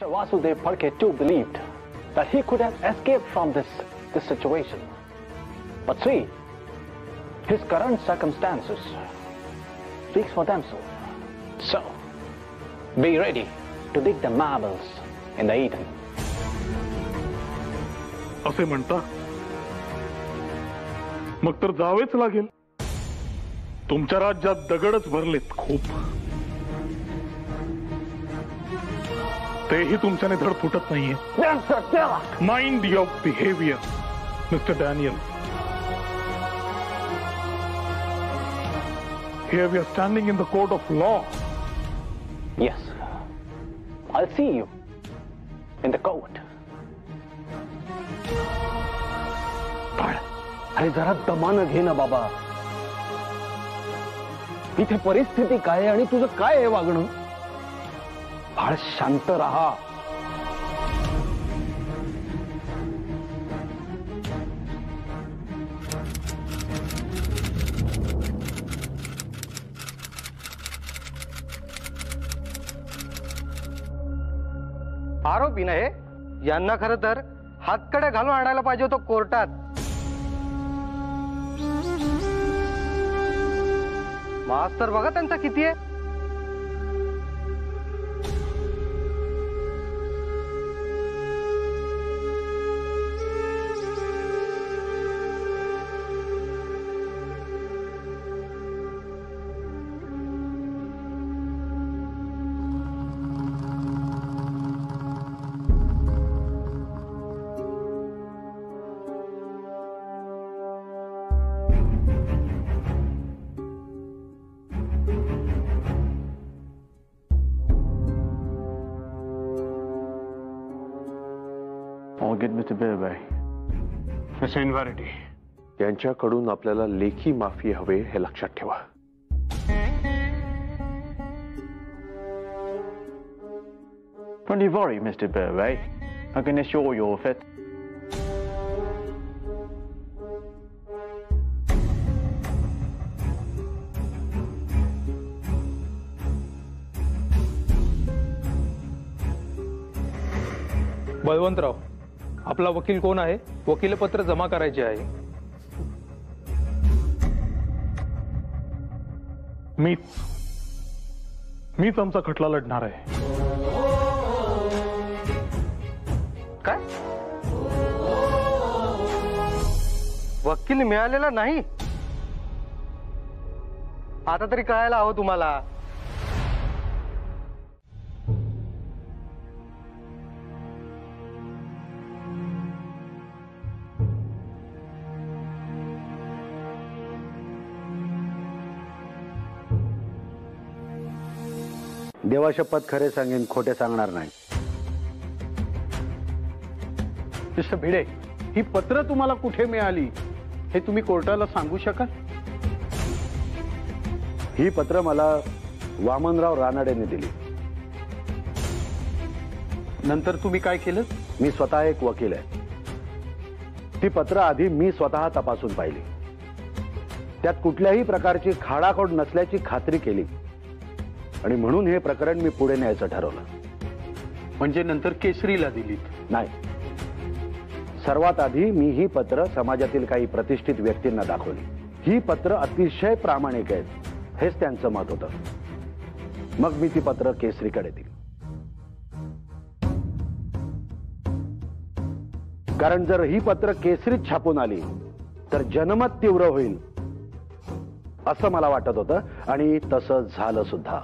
Mr. Vasudev Phadke too believed that he could have escaped from this situation. But see, his current circumstances speaks for themselves. So, be ready to dig the marbles in the Eden. असे म्हणता मग तर जावेच लागेल. तुमच्या राज्यात दगडच भरलेत खूप. तेही तुमच्याने धड फुटत नाहीये. Mind your behaviour, mister Daniel. Here we are standing in the court of law. Yes, I'll see you in the court. अरे जरा दमानं घे ना बाबा. इथे परिस्थिती काय आहे आणि तुझं काय आहे वागणं? फार शांत राहा. आरोपी नाही यांना खरं तर हातकडे घालून आणायला पाहिजे होतं कोर्टात. मास्तर बघा त्यांचा किती आहे. Mr. Birbe. Mr. Inverity. यांच्याकडून आपल्याला लेखी माफी हवे हे लक्षात ठेवा. Don't you worry, Mr. Birbe. I can assure you of it. Balwantrao, आपला वकील कोण आहे? वकीलपत्र जमा करायचे आहे. मीच आमचा खटला लढणार आहे. काय? वकील मिळालेला नाही? आता तरी कळायला हवं तुम्हाला. देवाशपथ खरे सांगेन, खोटे सांगणार नाही. मिस्टर भिडे, ही पत्र तुम्हाला कुठे मिळाली हे तुम्ही कोर्टाला सांगू शकाल? ही पत्र मला वामनराव रानडेने दिली. नंतर तुम्ही काय केलं? मी स्वतः एक वकील आहे. ती पत्र आधी मी स्वतः तपासून पाहिली. त्यात कुठल्याही प्रकारची खाडाखोड नसल्याची खात्री केली आणि म्हणून हे प्रकरण मी पुढे न्यायचं ठरवलं. म्हणजे नंतर केसरीला दिलीत? नाही, सर्वात आधी मी ही पत्र समाजातील काही प्रतिष्ठित व्यक्तींना दाखवली. ही पत्र अतिशय प्रामाणिक आहेत हेच त्यांचं मत होतं. मग मी ती पत्र केसरीकडे दिली. कारण जर ही पत्र केसरीत छापून आली तर जनमत तीव्र होईल असं मला वाटत होतं आणि तसं झालं सुद्धा.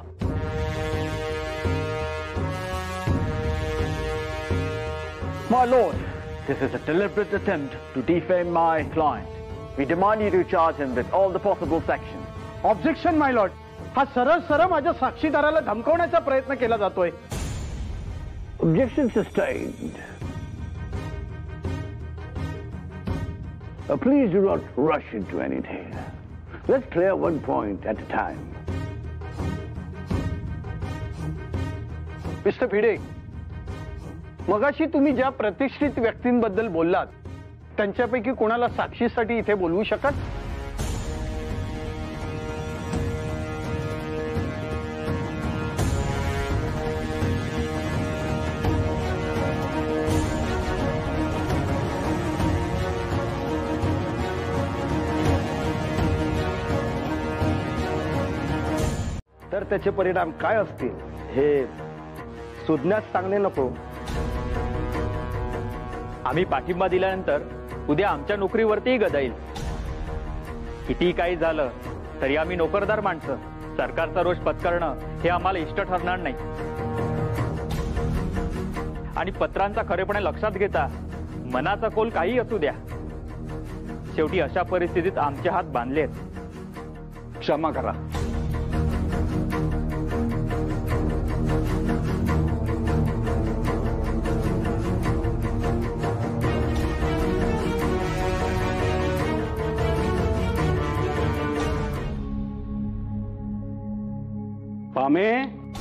My lord, this is a deliberate attempt to defame my client. We demand you to charge him with all the possible sections. Objection my lord. हा सरळ माझ्या साक्षीदाराला धमकवण्याचा प्रयत्न केला जातोय. Objection sustained. Please do not rush into anything. Let's clear one point at a time. Mister Bhide, मगाशी तुम्ही ज्या प्रतिष्ठित व्यक्तींबद्दल बोललात त्यांच्यापैकी कोणाला साक्षीसाठी इथे बोलवू शकाल? तर त्याचे परिणाम काय असतील हे सुज्ञात सांगणे नको. आम्ही पाठिंबा दिल्यानंतर उद्या आमच्या नोकरीवरतीही गदा येईल. किती काही झालं तरी आम्ही नोकरदार माणसं, सरकारचा रोष पत्करणं हे आम्हाला इष्ट ठरणार नाही. आणि पत्रांचा खरेपणे लक्षात घेता मनाचा कोल काही असू द्या, शेवटी अशा परिस्थितीत आमचे हात बांधले आहेत. क्षमा करा. पामे,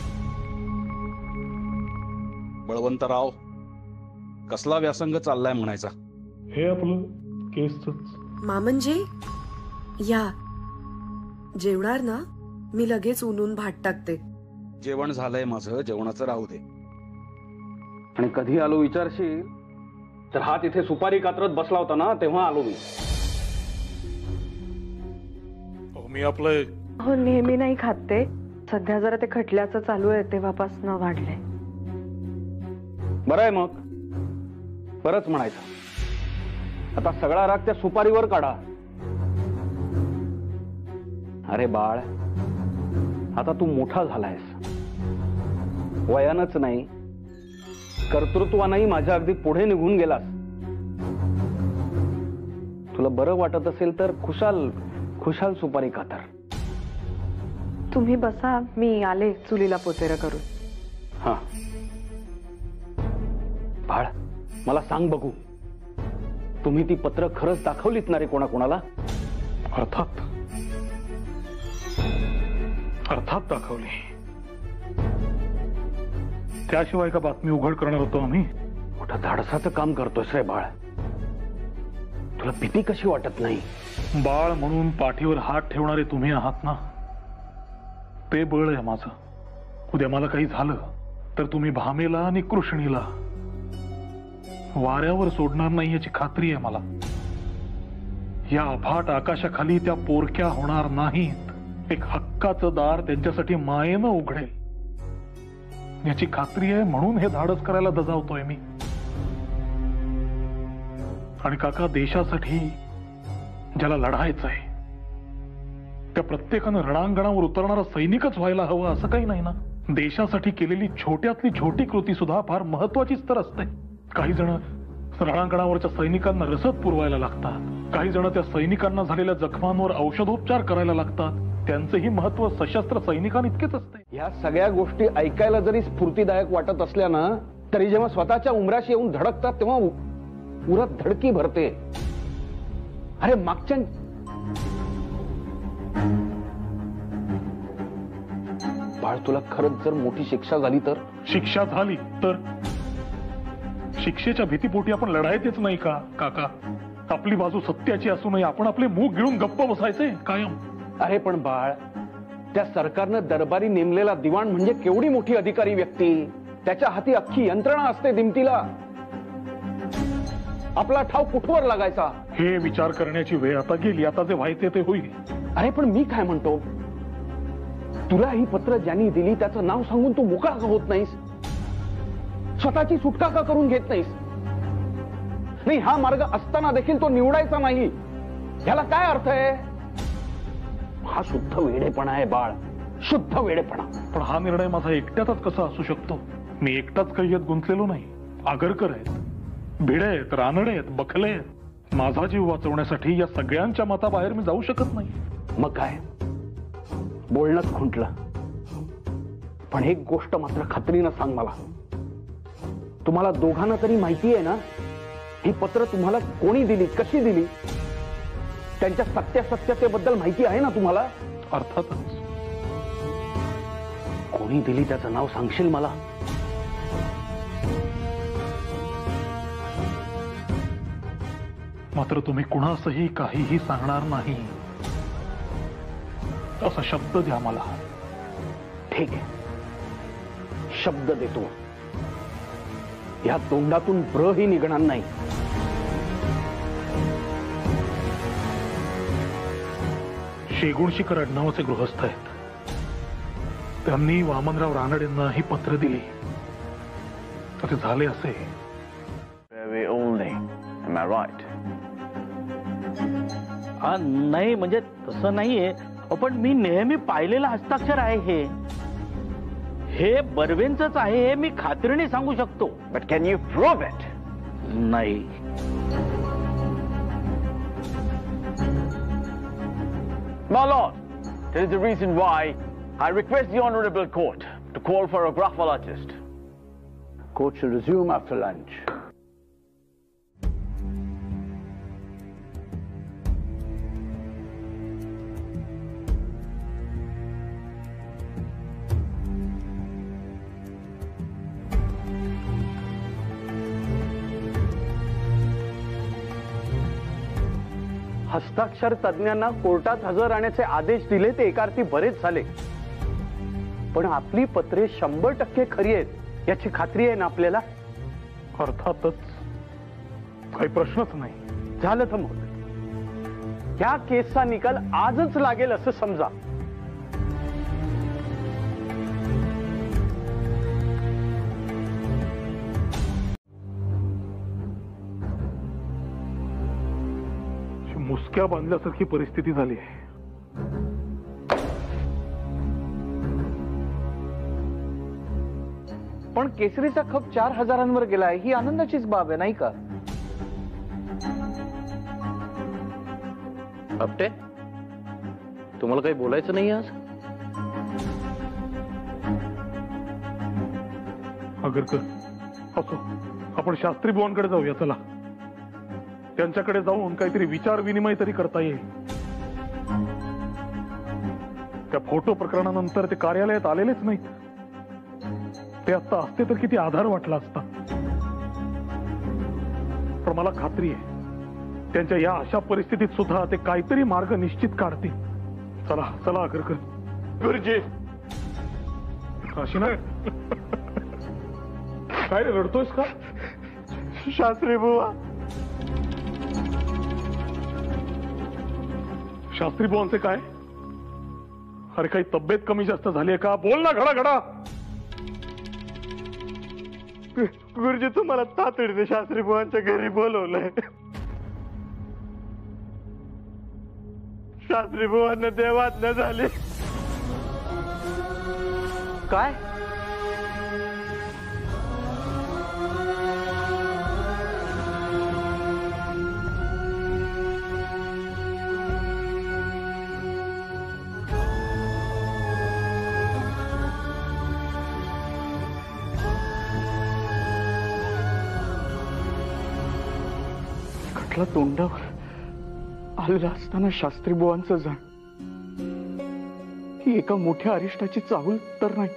बळवंतराव, कसला व्यासंग चाललाय म्हणायचा? हे आपलं केसच. मामनजी या, जेवणार ना? मी लगेच उन्हून भात टाकते. जेवण झालंय माझं, जेवणाचं राहू दे. आणि कधी आलो विचारशील तर हा तिथे सुपारी कात्रत बसला होता ना, तेव्हा आलो मी. मी आपलं हो नेहमी नाही खात ते, सध्या जरा ते खटल्याचं चालू आहे तेव्हापासून वाढलंय. बरं आहे मग, बरंच म्हणायचं. आता सगळा राग त्या सुपारीवर काढा. अरे बाळ, आता तू मोठा झालायस, वयानच नाही कर्तृत्वानंही माझ्या अगदी पुढे निघून गेलास. तुला बरं वाटत असेल तर खुशाल खुशाल सुपारी कातर. तुम्ही बसा, मी आले चुलीला पोतेर करून. हा बाळ, मला सांग बघू, तुम्ही ती पत्र खरंच दाखवलीत ना रे कोणाकोणाला? अर्थात अर्थात दाखवली. त्याशिवाय का बातमी उघड करणार होतो आम्ही? मोठं धाडसाचं काम करतोयस रे बाळ. तुला भीती कशी वाटत नाही? बाळ म्हणून पाठीवर हात ठेवणारे तुम्ही आहात ना, ते बळ आहे माझं. उद्या मला काही झालं तर तुम्ही भामेला आणि कृष्णीला वाऱ्यावर सोडणार नाही याची खात्री आहे मला. या अफाट आकाशाखाली त्या पोरक्या होणार नाहीत. एक हक्काचं दार त्यांच्यासाठी मायेनं उघडेल याची खात्री आहे, म्हणून हे धाडस करायला दजावतोय मी. आणि काका, देशासाठी ज्याला लढायचंय त्या प्रत्येकानं रणांगणावर उतरणारा सैनिकच व्हायला हवं असं काही नाही ना. देशासाठी केलेली छोट्यातली छोटी कृती सुद्धा फार महत्वाचीच तर असते. काही जण रणांगणावरच्या सैनिकांना रसद पुरवायला लागतात, काही जण त्या सैनिकांना झालेल्या जखमांवर औषधोपचार करायला लागतात. त्यांचंही महत्व सशस्त्र सैनिकांइतकेच असते. ह्या सगळ्या गोष्टी ऐकायला जरी स्फूर्तीदायक वाटत असल्या ना, तरी जेव्हा स्वतःच्या उमराशी येऊन धडकतात तेव्हा उरात धडकी भरते. अरे मागच्या बाळ, तुला खरंच जर मोठी शिक्षा झाली तर? शिक्षा झाली तर शिक्षेच्या भीतीपोटी आपण लढायचेच नाही का काका? आपली बाजू सत्याची असू नये, आपण आपले मूग गिळून गप्प बसायचे कायम. अरे पण बाळ, त्या सरकारनं दरबारी नेमलेला दिवाण म्हणजे केवढी मोठी अधिकारी व्यक्ती. त्याच्या हाती अख्खी यंत्रणा असते दिमतीला. आपला ठाव कुठवर लागायचा हे विचार करण्याची वेळ आता गेली. आता जे व्हायचे ते होईल. अरे पण मी काय म्हणतो, तुला ही पत्र ज्यांनी दिली त्याचं नाव सांगून तू मोकळा का होत नाहीस? स्वतःची सुटका का करून घेत नाहीस? नाही, हा मार्ग असताना देखील तो निवडायचा नाही, ह्याला काय अर्थ आहे? हा शुद्ध वेडेपणा आहे बाळ, शुद्ध वेडेपणा. पण हा निर्णय माझा एकट्याचाच कसा असू शकतो? मी एकटाच काही यात गुंतलेलो नाही. आगरकर आहेत, भिडे आहेत, रानडे आहेत, बखले आहेत. माझा जीव वाचवण्यासाठी या सगळ्यांच्या मताबाहेर मी जाऊ शकत नाही. मग काय, बोलणंच खुंटलं. पण एक गोष्ट मात्र खात्रीनं सांग मला, तुम्हाला दोघांना तरी माहिती आहे ना ही पत्र तुम्हाला कोणी दिली, कशी दिली? त्यांच्या सत्यासत्यतेबद्दल माहिती आहे ना तुम्हाला? अर्थातच. कोणी दिली त्याचं नाव सांगशील मला? मात्र तुम्ही कुणासही काहीही सांगणार नाही असा शब्द द्या मला. ठीक आहे, शब्द देतो. या तोंडातून ब्र ही निघणार नाही. शेगुणशीकर आडनावाचे गृहस्थ आहेत. त्यांनी वामनराव रानडेंना ही पत्र दिली तर ते झाले असे. Very only. Am I right? नाही म्हणजे तसं नाहीये, पण मी नेहमी पाहिलेलं हस्ताक्षर आहे हे बर्वेंचंच आहे हे मी खात्रीने सांगू शकतो. But can you prove it? नाही. My lord, there is a reason why I request the honorable court to call for a graphologist. Court shall resume after lunch. हस्ताक्षर तज्ञांना कोर्टात हजर राहण्याचे आदेश दिले ते एकार्थी बरेच झाले, पण आपली पत्रे 100% खरी आहेत याची खात्री आहे ना आपल्याला? अर्थातच, काही प्रश्नच नाही. झालं तर मग या केसचा निकाल आजच लागेल असं समजा. मुसक्या बांधल्यासारखी परिस्थिती झाली आहे. पण केसरीचा खप 4,000 गेलाय ही आनंदाचीच बाब आहे नाही का? आपटे, तुम्हाला काही बोलायचं नाही आज? आगरकर, असो, आपण शास्त्री बुवांकडे जाऊया. चला, त्यांच्याकडे जाऊन काहीतरी विचार विनिमय तरी करता येईल. त्या फोटो प्रकरणानंतर ते कार्यालयात आलेलेच नाहीत. ते आता असते तर किती आधार वाटला असता. पण मला खात्री आहे त्यांच्या या अशा परिस्थितीत सुद्धा ते काहीतरी मार्ग निश्चित काढतील. चला चला आगरकर. गुरुजी, अशी ना काय रे, रडतोयस का? शास्त्री बुवा, शास्त्री बुवांचे काय? अरे काही तब्येत कमी जास्त झाली आहे का? बोल ना घडा घडा. गुरुजी, तुम्हाला तातडीने शास्त्री बुवांच्या घरी बोलवलंय. शास्त्री बुवांना देवात न झाली. काय? तोंडावर आलेलं असताना शास्त्री बुवांचं जाण ही एका मोठ्या अरिष्टाची चाहूल तर नाही.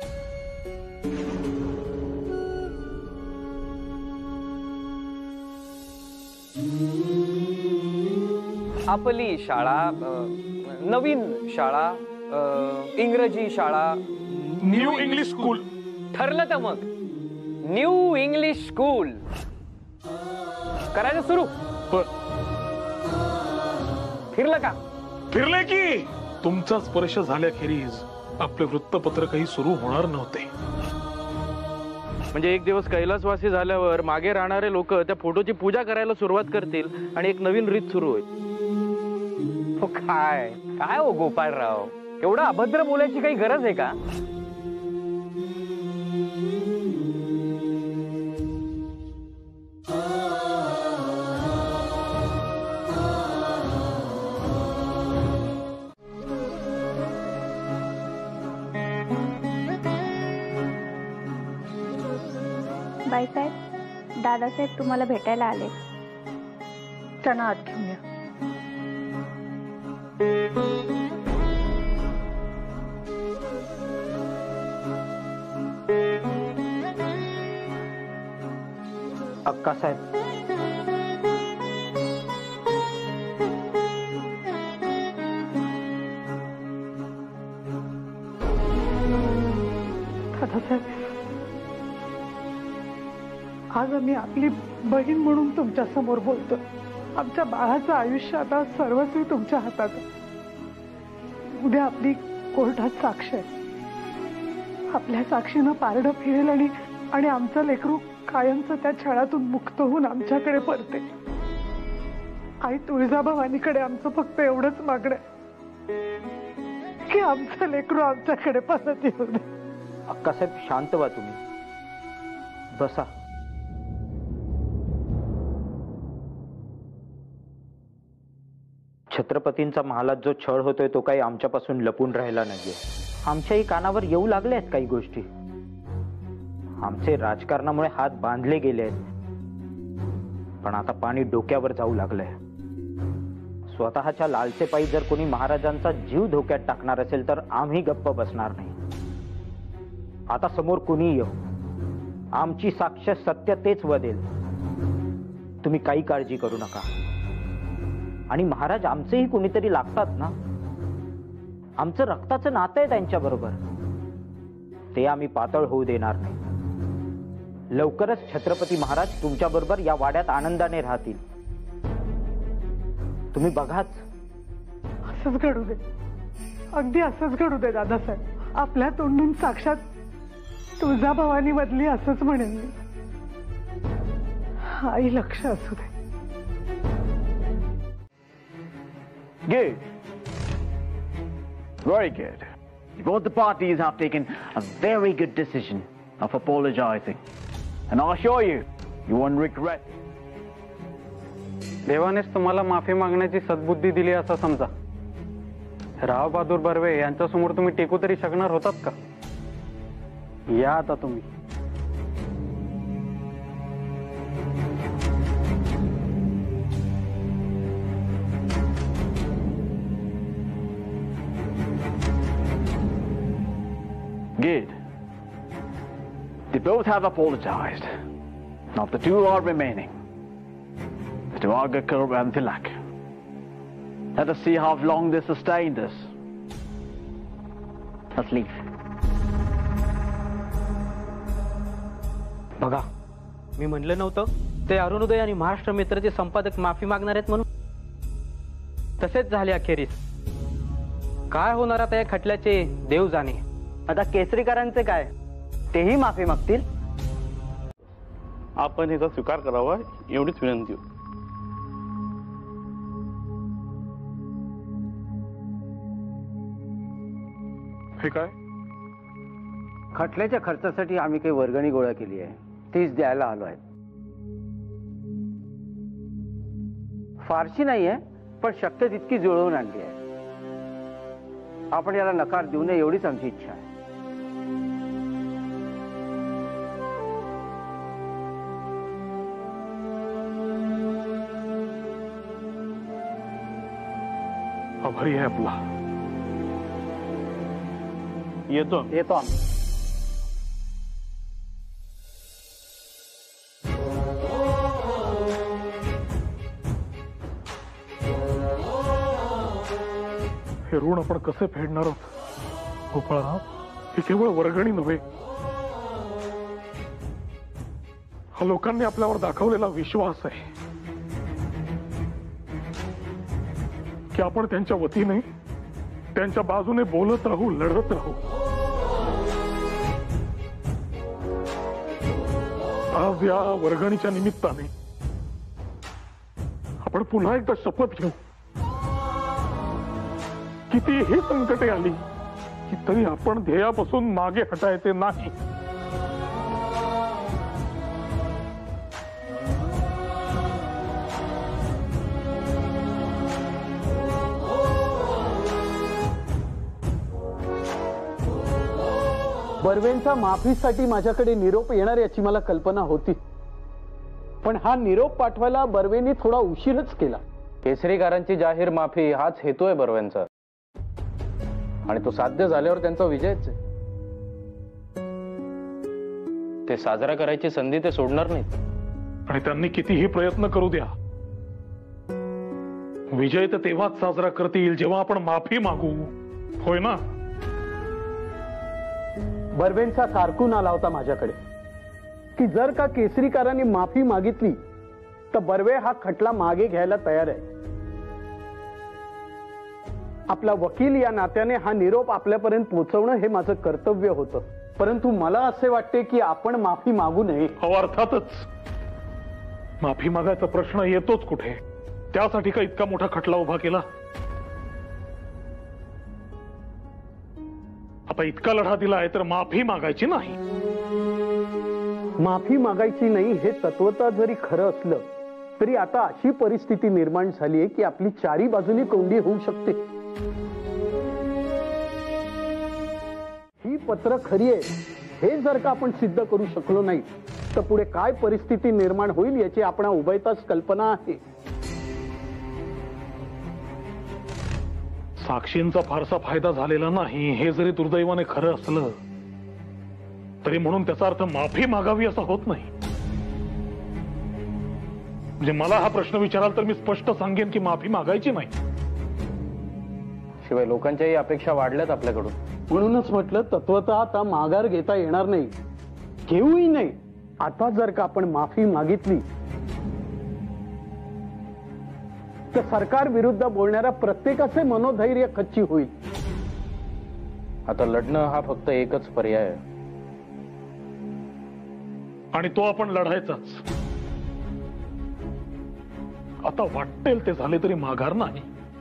आपली शाळा, नवीन शाळा, इंग्रजी शाळा, न्यू इंग्लिश स्कूल. ठरलं तर मग न्यू इंग्लिश स्कूल करायचं सुरू. फिरलं का? फिरले की. तुमचा स्पर्श झाल्याखेरीज आपले वृत्तपत्र काही सुरू होणार नव्हते. म्हणजे एक दिवस कैलासवासी झाल्यावर मागे राहणारे लोक त्या फोटोची पूजा करायला सुरुवात करतील आणि एक नवीन रीत सुरू होईल. काय काय हो गोपाळराव, एवढं अभद्र बोलायची काही गरज आहे का? बाईसाहेब, दादासाहेब तुम्हाला भेटायला आले. त्यांना आत घेऊन या. अक्कासाहेब, दादासाहेब, आज आम्ही आपली बहीण म्हणून तुमच्या समोर बोलतो. आमच्या बाळाचं आयुष्य आता सर्वस्वी तुमच्या हातात. उद्या आपली कोर्टात साक्ष आहे. आपल्या साक्षीनं पारडं फिरेल आणि आमचं लेकरू कायमचं त्या छळातून मुक्त होऊन आमच्याकडे परते. आई तुळजाभवानीकडे आमचं फक्त एवढंच मागणं की आमचं लेकरू आमच्याकडे परत येऊ दे. अक्कासाहेब शांत व्हा तुम्ही, बसा. छत्रपतींचा महालात जो छळ होतोय तो काही आमच्यापासून लपून राहिला नाहीये. आमच्याही कानावर येऊ लागल्या आहेत काही गोष्टी. आमचे राजकारणामुळे हात बांधले गेले आहेत, पण आता पाणी डोक्यावर जाऊ लागलंय. स्वतःच्या लालसेपायी जर कोणी महाराजांचा जीव धोक्यात टाकणार असेल तर आम्ही गप्प बसणार नाही. आता समोर कुणी येऊ, आमची साक्ष सत्य तेच वदेल. तुम्ही काही काळजी करू नका. आणि महाराज आमचेही कुणीतरी लागतात ना. आमचं रक्ताचं नातं आहे त्यांच्याबरोबर, ते आम्ही पातळ होऊ देणार नाही. लवकरच छत्रपती महाराज तुमच्याबरोबर या वाड्यात आनंदाने राहतील. तुम्ही बघाच. असंच घडू दे, अगदी असंच घडू दे दादासाहेब. आपल्या तोंडून साक्षात तुळजाभवानी बदली असंच म्हणेन मी. आई लक्ष असू दे. Good. Very good. Both the parties have taken a very good decision of apologizing. And I assure you, you won't regret. देवानेच तुम्हाला माफी मागण्याची सद्बुद्धी दिली असं समजा. राव बहादूर बर्वे यांच्यासमोर तुम्ही टेकू तरी शकणार होतात का? या आता तुम्ही. Good. They both have apologized. Now the two are remaining. The Agakar and Tilak. Let us see how long they sustain this. Let's leave. बघा, मी म्हणलं नव्हतं ते अरुणोदय आणि महाराष्ट्र मित्रचे संपादक माफी मागणार आहेत म्हणून. तसेच झाले अखेरीस. काय होणार आता या खटल्याचे देव जाणे. आता केसरीकरांचे काय, तेही माफी मागतील. आपण याचा स्वीकार करावा एवढीच विनंती. हे काय? खटल्याच्या खर्चासाठी आम्ही काही वर्गणी गोळा केली आहे, तीच द्यायला आलो आहे. फारशी नाहीये, पण शक्य तितकी जुळवून आणली आहे. आपण याला नकार देऊ नये एवढीच आमची इच्छा आहे. आभारी आहे आपला. येतो आम्ही. हे ऋण आपण कसे फेडणार आहोत गोपाळराव? हे केवळ वर्गणी नव्हे, हा लोकांनी आपल्यावर दाखवलेला विश्वास आहे की आपण त्यांच्या वतीने त्यांच्या बाजूने बोलत राहू, लढत राहू. आज या वर्गणीच्या निमित्ताने आपण पुन्हा एकदा शपथ घेऊ. कितीही संकटे आली की तरी आपण ध्येयापासून मागे हटायचे नाही. बर्वेंचा माफीसाठी माझ्याकडे निरोप येणार याची मला कल्पना होती, पण हा निरोप पाठवायला बर्वेंनी थोडा उशीरच केला. केसरीकरांची जाहीर माफी हाच हेतू आहे बर्वेंचा, आणि तो साध्य झाल्यावर त्यांचा विजयच आहे. ते साजरा करायची संधी ते सोडणार नाहीत. आणि त्यांनी कितीही प्रयत्न करू द्या, विजय तर तेव्हाच साजरा करतील जेव्हा आपण माफी मागू. होय ना? बर्वेंचा कारकून आला होता माझ्याकडे की जर का केसरीकरांनी माफी मागितली तर बर्वे हा खटला मागे घ्यायला तयार आहे. आपला वकील या नात्याने हा निरोप आपल्यापर्यंत पोहोचवणं हे माझं कर्तव्य होतं. परंतु मला असे वाटते की आपण माफी मागू नये. अर्थातच माफी मागायचा प्रश्न येतोच कुठे? त्यासाठी का इतका मोठा खटला उभा केला? आता इतका लढा दिलाय तर माफी मागायची नाही. माफी मागायची नाही हे तत्वतः जरी खरं असलं तरी आता अशी परिस्थिती निर्माण झाली आहे की आपली चारी बाजूनी कोंडी होऊ शकते. ही पत्र खरी आहे हे जर का आपण सिद्ध करू शकलो नाही तर पुढे काय परिस्थिती निर्माण होईल याची आपण उभयताच कल्पना आहे. साक्षींचा फारसा फायदा झालेला नाही हे जरी दुर्दैवाने खरं असलं तरी म्हणून त्याचा अर्थ माफी मागावी असा होत नाही. म्हणजे मला हा प्रश्न विचाराल तर मी स्पष्ट सांगेन की माफी मागायची नाही. शिवाय लोकांच्याही अपेक्षा वाढल्यात आपल्याकडून. म्हणूनच म्हटलं तत्वतः आता माघार घेता येणार नाही, घेऊही नाही. आता जर का आपण माफी मागितली तर सरकार विरुद्ध बोलणाऱ्या प्रत्येकाचे मनोधैर्य खच्ची होईल. आता लढणं हा फक्त एकच पर्याय आहे आणि तो आपण लढायचाच. आता वाटेल ते झाले तरी माघार नाही.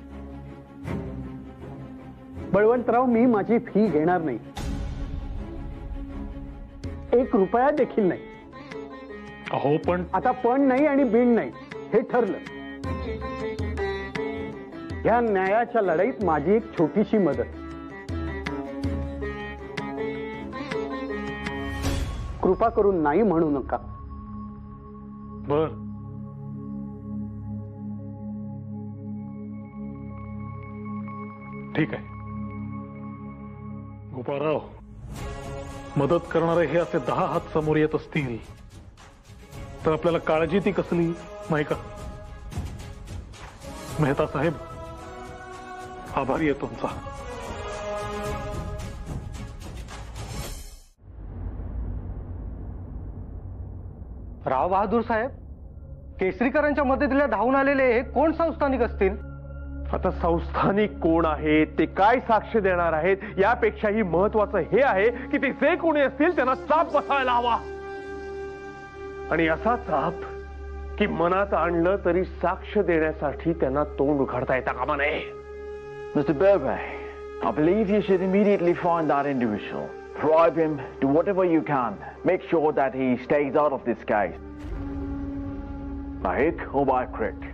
बळवंतराव, मी माझी फी घेणार नाही, 1 रुपया देखील नाही. अहो पण आता पण नाही आणि बिन नाही हे ठरलं. या न्यायाच्या लढाईत माझी एक छोटीशी मदत. कृपा करून नाही म्हणू नका. बर, ठीक आहे. गोपाळराव, मदत करणारे हे असे 10 हात समोर येत असतील तर आपल्याला काळजी ती कसली नाही का? मेहता साहेब, आभारी आहे तुमचा. राव बहादूर साहेब, केसरीकरांच्या मदतीला धावून आलेले हे कोण संस्थानिक असतील? आता संस्थानिक कोण आहेत, ते काय साक्ष देणार आहेत, यापेक्षाही महत्वाचं हे आहे की ते जे कोणी असतील त्यांना चाप बसायला हवा. आणि असा चाप की मनात आणलं तरी साक्ष देण्यासाठी त्यांना तोंड उघडता येता कामा नये. Mr. Burway, I believe you should immediately find that individual. Bribe him, do whatever you can. Make sure that he stays out of this case. By hook or by crook.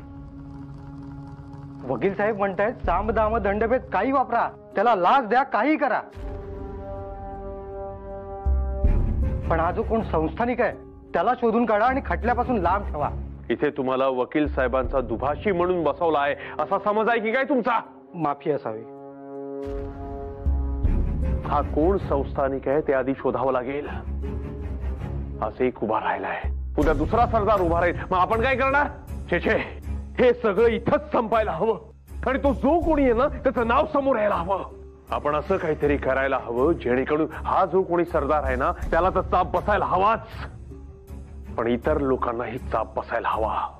वकील साहेब म्हणतायत साम दाम दंडभेद काही वापरा, त्याला लाच द्या, काही करा. पण हा जो कोण संस्थानिक आहे त्याला शोधून काढा आणि खटल्यापासून लांब ठेवा. इथे तुम्हाला वकील साहेबांचा दुभाषी म्हणून बसवला आहे असा समज आहे की काय तुमचा? माफी असावी. हा कोण संस्थानिक आहे ते आधी शोधावं लागेल. असं एक उभा राहिलाय, उद्या दुसरा सरदार उभा राहील, मग आपण काय करणार? छे, हे सगळं इथंच संपायला हवं आणि तो जो कोणी आहे ना त्याचं नाव समोर यायला हवं. आपण असं काहीतरी करायला हवं जेणेकरून हा जो कोणी सरदार आहे ना त्याला तर चाप बसायला हवाच, पण इतर लोकांनाही चाप बसायला हवा.